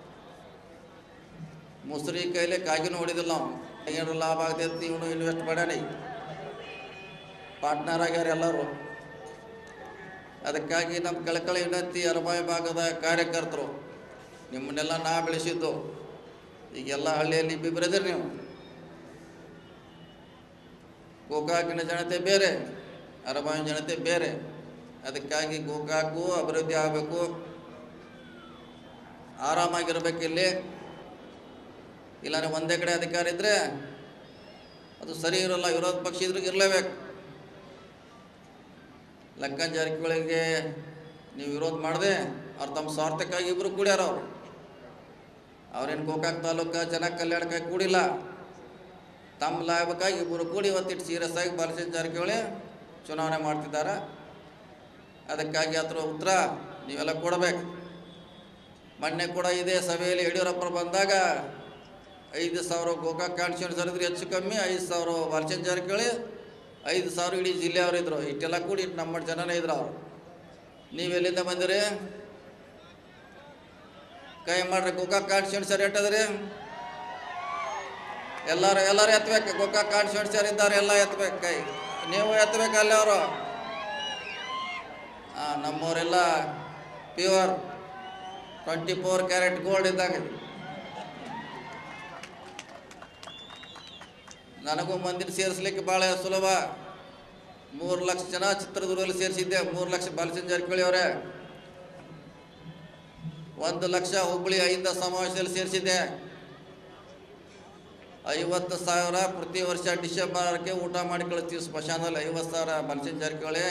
ಮುಸ್ರಿ ಕೈಲಿ ಕಾಗಿನೂ ಹೊಡಿದಿಲ್ಲ. ನಾವು ಏನಾರು ಲಾಭ ಆಗ್ತೈತಿ ಇವನು ಇನ್ವೆಸ್ಟ್ ಮಾಡ್ಯಾನ, ಪಾರ್ಟ್ನರ್ ಆಗ್ಯಾರ ಎಲ್ಲರೂ. ಅದಕ್ಕಾಗಿ ನಮ್ಮ ಕಳಕಳಿ ವಿನಂತಿ ಅರಮಾಯಿ ಭಾಗದ ಕಾರ್ಯಕರ್ತರು, ನಿಮ್ಮನ್ನೆಲ್ಲ ನಾ ಬೆಳೆಸಿದ್ದು. ಈಗೆಲ್ಲ ಹಳ್ಳಿಯಲ್ಲಿ ಇಬ್ಬಿಬ್ಬರದಿರಿ ನೀವು. ಗೋಕಾಕಿನ ಜನತೆ ಬೇರೆ, ಅರಮಾಯಿ ಜನತೆ ಬೇರೆ. ಅದಕ್ಕಾಗಿ ಗೋಕಾಕು ಅಭಿವೃದ್ಧಿ ಆಗಬೇಕು, ಆರಾಮಾಗಿರ್ಬೇಕು. ಇಲ್ಲಿ ಇಲ್ಲಾಂದ್ರೆ ಒಂದೇ ಕಡೆ ಅಧಿಕಾರ ಇದ್ದರೆ ಅದು ಸರಿ ಇರೋಲ್ಲ. ವಿರೋಧ ಪಕ್ಷ ಇದ್ರಿಗೆ ಇರಲೇಬೇಕು. ಲಕ್ಕನ್ ಜಾರಕಿಹೊಳಿಗೆ ನೀವು ವಿರೋಧ ಮಾಡಿದೆ, ಅವ್ರು ತಮ್ಮ ಸ್ವಾರ್ಥಕ್ಕಾಗಿ ಇಬ್ಬರು ಕೂಡ್ಯಾರ. ಅವರು ಅವ್ರೇನು ಗೋಕಾಕ್ ತಾಲೂಕು ಜನ ಕಲ್ಯಾಣಕ್ಕಾಗಿ ಕೂಡಿಲ್ಲ, ತಮ್ಮ ಲಾಭಕ್ಕಾಗಿ ಇಬ್ಬರು ಕೂಡಿ ಇವತ್ತಿಟ್ಟು ಸೀರಿಯಸ್ ಆಗಿ ಬಾಲಚಂದ್ರ ಜಾರಕಿಹೊಳಿ ಚುನಾವಣೆ ಮಾಡ್ತಿದ್ದಾರೆ. ಅದಕ್ಕಾಗಿ ಅದರ ಉತ್ತರ ನೀವೆಲ್ಲ ಕೊಡಬೇಕು. ಮೊನ್ನೆ ಕೂಡ ಇದೇ ಸಭೆಯಲ್ಲಿ ಯಡಿಯೂರಪ್ಪ ಬಂದಾಗ ಐದು ಸಾವಿರ ಗೋಕಾಕ್ ಕಾನ್ಸ್ಟಿಟ್ಯೂನ್ಸಿ ಇದ್ರೆ ಹೆಚ್ಚು ಕಮ್ಮಿ ಐದು ಸಾವಿರ ಬಾಲಚಂದ್ರ ಜಾರಕಿಹೊಳಿ, ಐದು ಸಾವಿರ ಇಡೀ ಜಿಲ್ಲೆಯವರು ಇದ್ದರು. ಇಷ್ಟೆಲ್ಲ ಕೂಡಿ ನಮ್ಮ ಜನನೇ ಇದ್ರು. ಅವರು ನೀವೆಲ್ಲಿಂದ ಬಂದಿರಿ? ಕೈ ಮಾಡ್ರಿ. ಗೋಕಾಕ್ ಕಾನ್ಸ್ಟಿಟ್ಯೂನ್ಸಿ ಎಟ್ಟದ್ರಿ? ಎಲ್ಲರೂ ಎಲ್ಲರೂ ಎತ್ತಬೇಕು. ಗೋಕಾಕ್ ಕಾನ್ಸ್ಟಿಟ್ಯೂನ್ಸಿ ಇದ್ದಾರೆ, ಎಲ್ಲ ಎತ್ತಬೇಕು ಕೈ. ನೀವು ಎತ್ತಬೇಕು. ಅಲ್ಲಿ ಅವರು ಹಾಂ ನಮ್ಮವರೆಲ್ಲ pure twenty four carat gold ಇದ್ದಾಗ. ನನಗೂ ಮಂದಿರ ಸೇರಿಸ್ಲಿಕ್ಕೆ ಭಾಳ ಸುಲಭ. ಮೂರು ಲಕ್ಷ ಜನ ಚಿತ್ರದುರ್ಗದಲ್ಲಿ ಸೇರಿಸಿದ್ದೆ. ಮೂರು ಲಕ್ಷ ಬಾಲಚಂದ್ರ ಜಾರಕಿಹೊಳಿ ಅವರೇ. ಒಂದು ಲಕ್ಷ ಹುಬ್ಬಳ್ಳಿ ಐದ ಸಮಾವೇಶದಲ್ಲಿ ಸೇರಿಸಿದ್ದೆ. ಐವತ್ತು ಸಾವಿರ ಪ್ರತಿ ವರ್ಷ ಡಿಸೆಂಬರ್ಗೆ ಊಟ ಮಾಡಿ ಕಳಿಸ್ತೀವಿ ಸ್ಮಶಾನದಲ್ಲಿ. ಐವತ್ತು ಸಾವಿರ ಬಾಲಚಂದ್ರ ಜಾರಕಿಹೊಳಿ.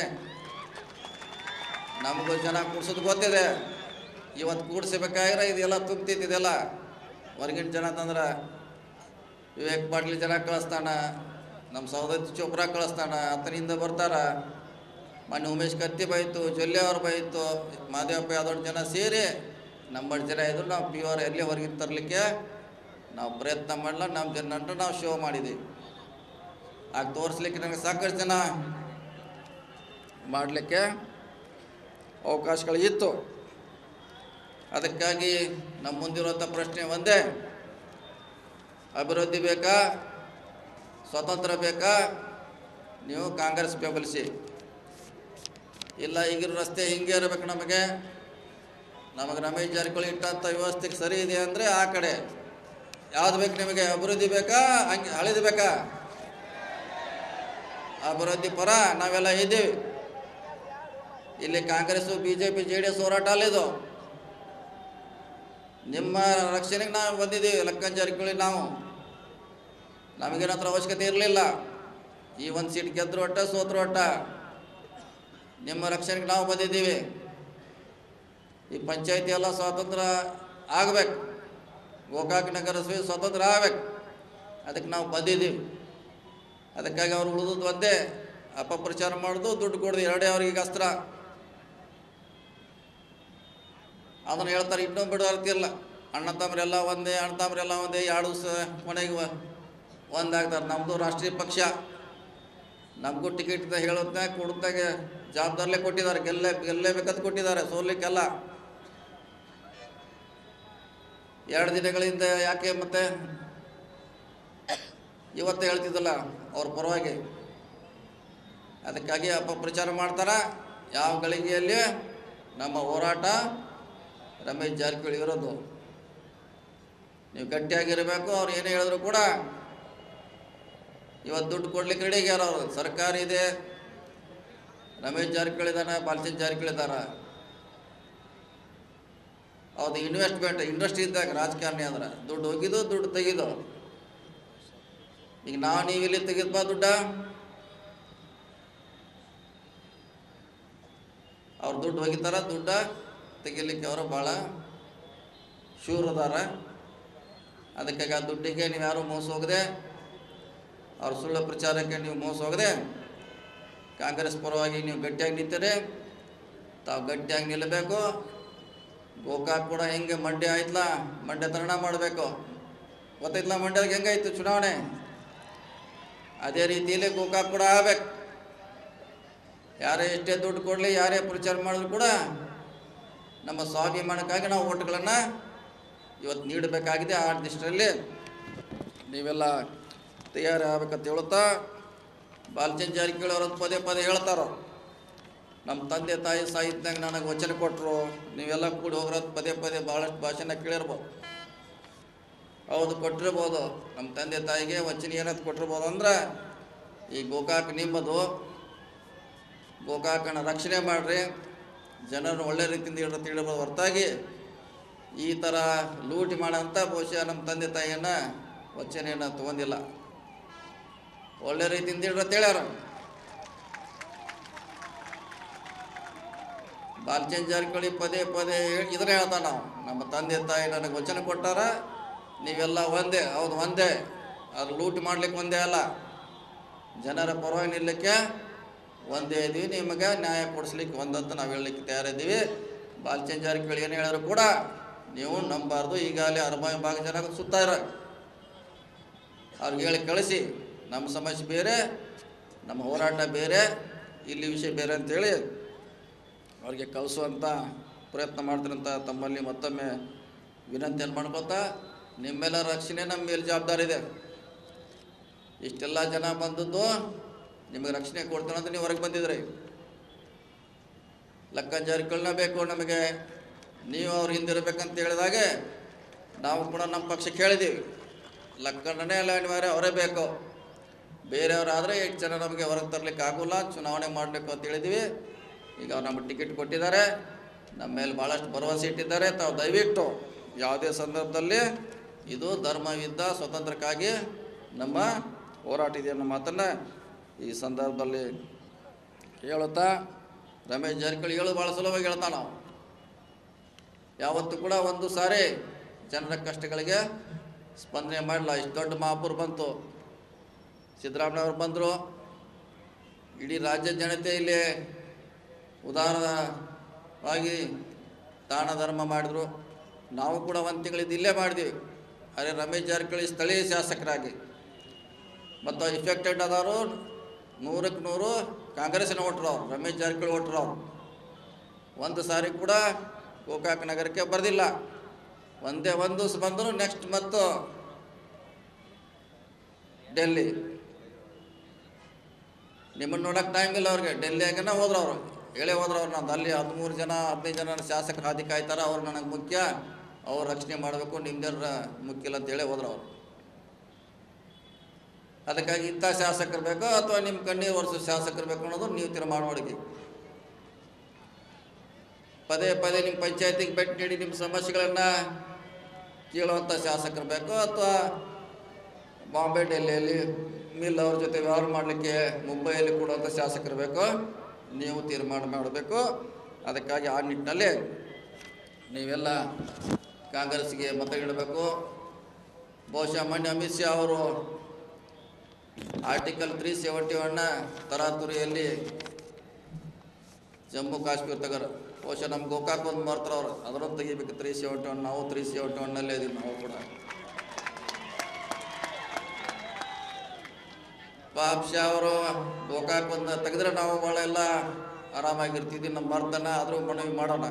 ನಮಗೂ ಜನ ಕೂಡ್ಸೋದು ಗೊತ್ತಿದೆ. ಇವತ್ತು ಕೂಡಿಸ್ಬೇಕಾಗಿರ ಇದೆಲ್ಲ ತುಂಬ್ತಿತ್ತು. ಇದೆಲ್ಲ ಹೊರಗಿನ ಜನ ತಂದ್ರೆ ವಿವೇಕ್ ಪಾಟೀಲ್ ಜನ ಕಳಿಸ್ತಾನ, ನಮ್ಮ ಸೌದತ್ತಿ ಚೋಪ್ರಾ ಕಳಿಸ್ತಾನ, ಆತನಿಂದ ಬರ್ತಾರ. ಮೊನ್ನೆ ಉಮೇಶ್ ಕತ್ತಿ ಬೈತು, ಜೊಲ್ಲೆ ಅವ್ರು ಬೈತು, ಮಾದೇವಪ್ಪ ಯಾದವ್ ಜನ ಸೇರಿ ನಮ್ಮ ಜನ ಇದ್ರು. ನಾವು ಪ್ಯೂರ್ ಎಲ್ಲಿ ಹೊರಗಿನ ತರಲಿಕ್ಕೆ ನಾವು ಪ್ರಯತ್ನ ಮಾಡಲ್ಲ. ನಮ್ಮ ಜನ ನಂತರ ನಾವು ಶೋ ಮಾಡಿದ್ದೀವಿ. ಆಗ ತೋರಿಸ್ಲಿಕ್ಕೆ ನನಗೆ ಸಾಕಷ್ಟು ಜನ ಮಾಡಲಿಕ್ಕೆ ಅವಕಾಶಗಳು ಇತ್ತು. ಅದಕ್ಕಾಗಿ ನಮ್ಮ ಮುಂದಿರುವಂಥ ಪ್ರಶ್ನೆ ಒಂದೇ, ಅಭಿವೃದ್ಧಿ ಬೇಕಾ, ಸ್ವತಂತ್ರ ಬೇಕಾ? ನೀವು ಕಾಂಗ್ರೆಸ್ ಬೆಂಬಲಿಸಿ. ಇಲ್ಲ ಈಗಿರೋ ರಸ್ತೆ ಹಿಂಗೆ ಇರಬೇಕು, ನಮಗೆ ನಮಗೆ ರಮೇಶ್ ಜಾರಕಿಹೊಳಿ ಇಟ್ಟಂಥ ವ್ಯವಸ್ಥೆಗೆ ಸರಿ ಇದೆ ಅಂದರೆ ಆ ಕಡೆ ಯಾವ್ದು ಬೇಕು ನಿಮಗೆ? ಅಭಿವೃದ್ಧಿ ಬೇಕಾ, ಹಂಗೆ ಹಳಿದು ಬೇಕಾ? ಅಭಿವೃದ್ಧಿ ಪರ ನಾವೆಲ್ಲ ಇದ್ದೀವಿ. ಇಲ್ಲಿ Congress B J P J D S ಹೋರಾಟ ಅಲ್ಲಿದು. ನಿಮ್ಮ ರಕ್ಷಣೆಗೆ ನಾವು ಬಂದಿದ್ದೀವಿ. ಲಕ್ಕನ್ ಜಾರಕಿಹೊಳಿ ನಾವು ನಮಗೇನತ್ರ ಅವಶ್ಯಕತೆ ಇರಲಿಲ್ಲ. ಈ ಒಂದು ಸೀಟ್ ಗೆದ್ರು ಒಟ್ಟ ಸೋತ್ರು ಒಟ್ಟ ನಿಮ್ಮ ರಕ್ಷಣೆಗೆ ನಾವು ಬಂದಿದ್ದೀವಿ. ಈ ಪಂಚಾಯತಿ ಎಲ್ಲ ಸ್ವಾತಂತ್ರ್ಯ ಆಗಬೇಕು, ಗೋಕಾಕ್ ನಗರಸಭೆ ಸ್ವತಂತ್ರ ಆಗಬೇಕು. ಅದಕ್ಕೆ ನಾವು ಬಂದಿದ್ದೀವಿ. ಅದಕ್ಕಾಗಿ ಅವ್ರು ಉಳಿದದ್ದು ಒಂದೇ, ಅಪಪ್ರಚಾರ ಮಾಡೋದು, ದುಡ್ಡು ಕೊಡೋದು, ಎರಡೇ ಅವ್ರಿಗೆ ಅಸ್ತ್ರ. ಅದನ್ನು ಹೇಳ್ತಾರೆ. ಇನ್ನೊಂದು ಬಿಡೋ ಅರ್ತಿಲ್ಲ. ಅಣ್ಣ ತಮ್ಮರೆಲ್ಲ ಒಂದೇ, ಅಣ್ಣ ತಮ್ಮರೆಲ್ಲ ಒಂದೇ, ಎರಡು ದಿವಸ ಕೊನೆಗೆ ಒಂದಾಗ್ತಾರೆ. ನಮ್ಮದು ರಾಷ್ಟ್ರೀಯ ಪಕ್ಷ, ನಮಗೂ ಟಿಕೆಟ್ ಹೇಳುತ್ತೆ ಕೊಡುತ್ತಾಗೆ ಜವಾಬ್ದಾರಲ್ಲೇ ಕೊಟ್ಟಿದ್ದಾರೆ. ಗೆಲ್ಲೇ ಗೆಲ್ಲೇಬೇಕಂತ ಕೊಟ್ಟಿದ್ದಾರೆ, ಸೋಲಿಕ್ಕೆಲ್ಲ. ಎರಡು ದಿನಗಳಿಂದ ಯಾಕೆ ಮತ್ತೆ ಇವತ್ತೇ ಹೇಳ್ತಿದ್ದಲ್ಲ ಅವ್ರ ಪರವಾಗಿ. ಅದಕ್ಕಾಗಿ ಅಪಪ್ರಚಾರ ಮಾಡ್ತಾರೆ. ಯಾವ ಗಳಿಗೆಯಲ್ಲಿ ನಮ್ಮ ಹೋರಾಟ ರಮೇಶ್ ಜಾರಕಿಹೊಳಿ ಇರೋದು. ನೀವು ಗಟ್ಟಿಯಾಗಿರಬೇಕು. ಅವ್ರು ಏನೇ ಹೇಳಿದ್ರು ಕೂಡ ಇವತ್ತು ದುಡ್ಡು ಕೊಡ್ಲಿಕ್ಕೆ ರೆಡಿಗ್ಯಾರ. ಅವರು ಸರ್ಕಾರ ಇದೆ, ರಮೇಶ್ ಜಾರಕಿಹೊಳಿ ಇದ್ದಾನೆ, ಬಾಲಚಂದ್ರ ಜಾರಕಿಹೊಳಿ ಇದ್ದಾನೆ. ಹೌದು, ಇನ್ವೆಸ್ಟ್ಮೆಂಟ್ ಇಂಡಸ್ಟ್ರಿ ಇದ್ದಾಗ ರಾಜಕಾರಣಿ ಅಂದ್ರೆ ದುಡ್ಡು ಹೋಗಿದ್ದು ದುಡ್ಡು ತೆಗೆದು. ಈಗ ನಾವು ನೀವು ಇಲ್ಲಿ ತೆಗೆದ್ಬಾ ದುಡ್ಡ, ಅವ್ರು ದುಡ್ಡು ಹೋಗಿತಾರ, ದುಡ್ಡ ತೆಗಿಲಿಕ್ಕೆ ಅವರು ಭಾಳ ಶೂರದಾರ. ಅದಕ್ಕಾಗಿ ಆ ದುಡ್ಡಿಗೆ ನೀವು ಯಾರೂ ಮೋಸ ಹೋಗದೆ, ಅವ್ರ ಸುಳ್ಳು ಪ್ರಚಾರಕ್ಕೆ ನೀವು ಮೋಸ ಹೋಗದೆ ಕಾಂಗ್ರೆಸ್ ಪರವಾಗಿ ನೀವು ಗಟ್ಟಿಯಾಗಿ ನಿಂತೀರಿ. ತಾವು ಗಟ್ಟಿಯಾಗಿ ನಿಲ್ಲಬೇಕು. ಗೋಕಾಕ್ ಕೂಡ ಹೆಂಗೆ ಮಂಡ್ಯ ಆಯ್ತಲ್ಲ, ಮಂಡ್ಯ ತರಣ ಮಾಡಬೇಕು. ಗೊತ್ತೈತಲ್ಲ ಮಂಡ್ಯದಾಗ ಹೆಂಗಾಯ್ತು ಚುನಾವಣೆ, ಅದೇ ರೀತಿಯಲ್ಲಿ ಗೋಕಾಕ್ ಕೂಡ ಆಗಬೇಕು. ಯಾರೇ ಎಷ್ಟೇ ದುಡ್ಡು ಕೊಡಲಿ, ಯಾರೇ ಪ್ರಚಾರ ಮಾಡಿದ್ರು ಕೂಡ ನಮ್ಮ ಸ್ವಾಭಿಮಾನಕ್ಕಾಗಿ ನಾವು ಓಟ್ಗಳನ್ನು ಇವತ್ತು ನೀಡಬೇಕಾಗಿದೆ. ಆ ದಿಷ್ಟರಲ್ಲಿ ನೀವೆಲ್ಲ ತಯಾರಿ ಆಗ್ಬೇಕಂತ ಹೇಳುತ್ತಾ, ಬಾಲಚಂದ್ರ ಜಾರಕಿಹೊಳಿ ಅವ್ರದ್ದು ಪದೇ ಪದೇ ಹೇಳ್ತಾರೋ, ನಮ್ಮ ತಂದೆ ತಾಯಿ ಸಾಹಿತ್ಯನಾಗ ನನಗೆ ವಚನ ಕೊಟ್ಟರು, ನೀವೆಲ್ಲ ಕೂಡಿ ಹೋಗ್ರದ್ದು ಪದೇ ಪದೇ ಭಾಳಷ್ಟು ಭಾಷಣ ಕೇಳಿರ್ಬೋದು. ಹೌದು, ಕೊಟ್ಟಿರ್ಬೋದು. ನಮ್ಮ ತಂದೆ ತಾಯಿಗೆ ವಚನ ಏನಂತ ಕೊಟ್ಟಿರ್ಬೋದು ಅಂದ್ರೆ, ಈ ಗೋಕಾಕ್ ನಿಮ್ಮದು, ಗೋಕಾಕನ ರಕ್ಷಣೆ ಮಾಡಿರಿ, ಜನರನ್ನು ಒಳ್ಳೆ ರೀತಿಯಿಂದ ಇಡ್ರ ತಿಳಿಬೋದು. ಹೊರತಾಗಿ ಈ ಥರ ಲೂಟಿ ಮಾಡೋಂಥ ಬಹುಶಃ ನಮ್ಮ ತಂದೆ ತಾಯಿಯನ್ನು ವಚನೆಯನ್ನು ತೊಗೊಂಡಿಲ್ಲ. ಒಳ್ಳೆ ರೀತಿಯಿಂದ ಇಡ್ರ ಹೇಳ್ಯಾರ. ಬಾಲಚಂದ್ರ ಜಾರಕಿಹೊಳಿ ಪದೇ ಪದೇ ಇದನ್ನೇ ಹೇಳ್ತಾನೆ, ನಾವು ನಮ್ಮ ತಂದೆ ತಾಯಿ ನನಗೆ ವಚನ ಕೊಟ್ಟಾರ, ನೀವೆಲ್ಲ ಒಂದೇ. ಹೌದು, ಒಂದೇ. ಅದು ಲೂಟಿ ಮಾಡ್ಲಿಕ್ಕೆ ಒಂದೇ ಅಲ್ಲ, ಜನರ ಪರವಾಗಿ ನಿಲ್ಲಕ್ಕೆ ಒಂದೇ ಇದ್ದೀವಿ, ನಿಮಗೆ ನ್ಯಾಯ ಕೊಡಿಸ್ಲಿಕ್ಕೆ ಒಂದಂತ ನಾವು ಹೇಳಲಿಕ್ಕೆ ತಯಾರಿದ್ದೀವಿ. ಬಾಲಚಂದ್ರ ಜಾರಕಿಹೊಳಿ ಏನು ಹೇಳಿದ್ರು ಕೂಡ ನೀವು ನಂಬಾರ್ದು. ಈಗಾಗಲೇ ಅರ್ಬಾಯಿ ಭಾಗ ಜನ ಸುತ್ತಾರ, ಅವ್ರಿಗೆ ಹೇಳಿ ಕಳಿಸಿ, ನಮ್ಮ ಸಮಸ್ಯೆ ಬೇರೆ, ನಮ್ಮ ಹೋರಾಟ ಬೇರೆ, ಇಲ್ಲಿ ವಿಷಯ ಬೇರೆ ಅಂತೇಳಿ ಅವ್ರಿಗೆ ಕಳಿಸುವಂಥ ಪ್ರಯತ್ನ ಮಾಡ್ತೀರಂತ ತಮ್ಮಲ್ಲಿ ಮತ್ತೊಮ್ಮೆ ವಿನಂತಿಯನ್ನು ಮಾಡ್ಕೊತಾ, ನಿಮ್ಮೆಲ್ಲ ರಕ್ಷಣೆ ನಮ್ಮ ಮೇಲೆ ಜವಾಬ್ದಾರಿ ಇದೆ. ಇಷ್ಟೆಲ್ಲ ಜನ ಬಂದದ್ದು ನಿಮಗೆ ರಕ್ಷಣೆ ಕೊಡ್ತಾನೆ ಅಂತ ನೀವು ಹೊರಗೆ ಬಂದಿದ್ರಿ. ಲಕ್ಕನ್ ಜಾರಕಿಹೊಳಿನ ಬೇಕು ನಮಗೆ, ನೀವು ಅವ್ರು ಹಿಂದಿರ್ಬೇಕಂತ ಹೇಳಿದಾಗ ನಾವು ಕೂಡ ನಮ್ಮ ಪಕ್ಷ ಕೇಳಿದ್ದೀವಿ. ಲಕ್ಕಣ್ಣನೇ ಎಲ್ಲ ಅನಿವಾರ್ಯ, ಅವರೇ ಬೇಕು. ಬೇರೆಯವರಾದರೆ ಎಷ್ಟು ಜನ ನಮಗೆ ಹೊರಗೆ ತರಲಿಕ್ಕೆ ಆಗೋಲ್ಲ, ಚುನಾವಣೆ ಮಾಡಬೇಕು ಅಂತ ಹೇಳಿದ್ದೀವಿ. ಈಗ ಅವ್ರು ನಮಗೆ ಟಿಕೆಟ್ ಕೊಟ್ಟಿದ್ದಾರೆ, ನಮ್ಮ ಮೇಲೆ ಭಾಳಷ್ಟು ಭರವಸೆ ಇಟ್ಟಿದ್ದಾರೆ. ತಾವು ದಯವಿಟ್ಟು ಯಾವುದೇ ಸಂದರ್ಭದಲ್ಲಿ ಇದು ಧರ್ಮಯುದ್ಧ, ಸ್ವತಂತ್ರಕ್ಕಾಗಿ ನಮ್ಮ ಹೋರಾಟ ಇದೆ ಅನ್ನೋ ಮಾತನ್ನು ಈ ಸಂದರ್ಭದಲ್ಲಿ ಹೇಳುತ್ತಾ, ರಮೇಶ್ ಜಾರಕಿಹೊಳಿ ಹೇಳೋದು ಭಾಳ ಸುಲಭವಾಗಿ ಹೇಳ್ತಾ, ನಾವು ಯಾವತ್ತೂ ಕೂಡ ಒಂದು ಸಾರಿ ಜನರ ಕಷ್ಟಗಳಿಗೆ ಸ್ಪಂದನೆ ಮಾಡಲ್ಲ. ಇಷ್ಟು ದೊಡ್ಡ ಮಹಾಪುರ ಬಂತು, ಸಿದ್ದರಾಮಯ್ಯವ್ರು ಬಂದರು, ಇಡೀ ರಾಜ್ಯದ ಜನತೆ ಇಲ್ಲಿ ಉದಾರವಾಗಿ ದಾನ ಧರ್ಮ ಮಾಡಿದ್ರು. ನಾವು ಕೂಡ ಒಂದು ತಿಂಗಳಿದ್ದು ಇಲ್ಲೇ ಮಾಡಿದ್ವಿ. ಆದರೆ ರಮೇಶ್ ಜಾರಕಿಹೊಳಿ ಸ್ಥಳೀಯ ಶಾಸಕರಾಗಿ ಮತ್ತು ಇಫೆಕ್ಟೆಡ್ ಆದವರು ನೂರಕ್ಕೆ ನೂರು ಕಾಂಗ್ರೆಸ್ಸಿನ ಓಟ್ರು ಅವರು, ರಮೇಶ್ ಜಾರಕಿಹೊಳಿ ಓಟ್ರು ಅವರು. ಒಂದು ಸಾರಿ ಕೂಡ ಗೋಕಾಕ್ ನಗರಕ್ಕೆ ಬರೆದಿಲ್ಲ. ಒಂದೇ ಒಂದು ದಿವಸ ಬಂದರು, ನೆಕ್ಸ್ಟ್ ಮತ್ತು ಡೆಲ್ಲಿ. ನಿಮ್ಮನ್ನು ನೋಡೋಕೆ ಟೈಮ್ ಇಲ್ಲ ಅವ್ರಿಗೆ. ಡೆಲ್ಲಿಯಾಗನ ಹೋದ್ರು ಅವರು, ಹೇಳೇ ಹೋದ್ರು ಅವ್ರು. ನಂದು ಅಲ್ಲಿ ಹದಿಮೂರು ಜನ ಹದಿನೈದು ಜನ ಶಾಸಕರು ಹಾದಿ ಕಾಯ್ತಾರೆ, ಅವ್ರು ನನಗೆ ಮುಖ್ಯ, ಅವ್ರು ರಕ್ಷಣೆ ಮಾಡಬೇಕು, ನಿಮ್ದೇರ ಮುಖ್ಯ ಇಲ್ಲ ಅಂತ ಹೇಳೇ ಹೋದ್ರು ಅವರು. ಅದಕ್ಕಾಗಿ ಇಂಥ ಶಾಸಕರು ಬೇಕೋ ಅಥವಾ ನಿಮ್ಮ ಕಣ್ಣೀರು ವರ್ಷ ಶಾಸಕರು ಬೇಕು ಅನ್ನೋದು ನೀವು ತೀರ್ಮಾನ ಮಾಡಿ. ಪದೇ ಪದೇ ನಿಮ್ಮ ಪಂಚಾಯತಿಗೆ ಭೇಟಿ ನೀಡಿ ನಿಮ್ಮ ಸಮಸ್ಯೆಗಳನ್ನು ಕೇಳುವಂಥ ಶಾಸಕರು ಬೇಕೋ ಅಥವಾ ಬಾಂಬೆ ಡೆಲ್ಲಿಯಲ್ಲಿ ಮಿಲ್ ಅವ್ರ ಜೊತೆ ವ್ಯವಹಾರ ಮಾಡಲಿಕ್ಕೆ ಮುಂಬೈಯಲ್ಲಿ ಕೊಡುವಂಥ ಶಾಸಕರು ಬೇಕೋ ನೀವು ತೀರ್ಮಾನ ಮಾಡಬೇಕು. ಅದಕ್ಕಾಗಿ ಆ ನಿಟ್ಟಿನಲ್ಲಿ ನೀವೆಲ್ಲ ಕಾಂಗ್ರೆಸ್ಗೆ ಮತ ನೀಡಬೇಕು. ಬಹುಶಃ ಮೊನ್ನೆ ಅಮಿತ್ ಶಾ ಅವರು ಆರ್ಟಿಕಲ್ ತ್ರೀ ಸೆವೆಂಟಿ ಒನ್ನ ತರಾತುರಿಯಲ್ಲಿ ಜಮ್ಮು ಕಾಶ್ಮೀರ ತಗರ, ಬಹುಶಃ ನಮ್ಮ ಗೋಕಾಕ್ ಒಂದು ಮಾಡ್ತಾರೆ ಅವರು, ಅದರೊಂದು ತೆಗಿಬೇಕು ತ್ರೀ ಸೆವೆಂಟಿ ಒನ್. ನಾವು ತ್ರೀ ಸೆವೆಂಟಿ ಒನ್ನಲ್ಲೇ ಇದೀವಿ ನಾವು ಕೂಡ. ಪಾಪ್ ಶಾ ಅವರು ಗೋಕಾಕ್ ಒಂದು ತೆಗೆದ್ರೆ ನಾವು ಭಾಳ ಎಲ್ಲ ಆರಾಮಾಗಿರ್ತಿದ್ವಿ, ನಮ್ಮ ಮರ್ದನ ಆದರೂ ಮನವಿ ಮಾಡೋಣ.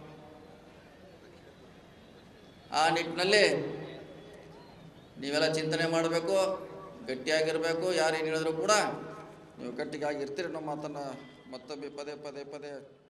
ಆ ನಿಟ್ಟಿನಲ್ಲಿ ನೀವೆಲ್ಲ ಚಿಂತನೆ ಮಾಡಬೇಕು, ಗಟ್ಟಿಯಾಗಿರಬೇಕು. ಯಾರೇನು ಹೇಳಿದ್ರು ಕೂಡ ನೀವು ಗಟ್ಟಿಗಾಗಿರ್ತೀರಿ. ನಮ್ಮ ಮಾತನ್ನು ಮತ್ತೊಮ್ಮೆ ಪದೇ ಪದೇ ಪದೇ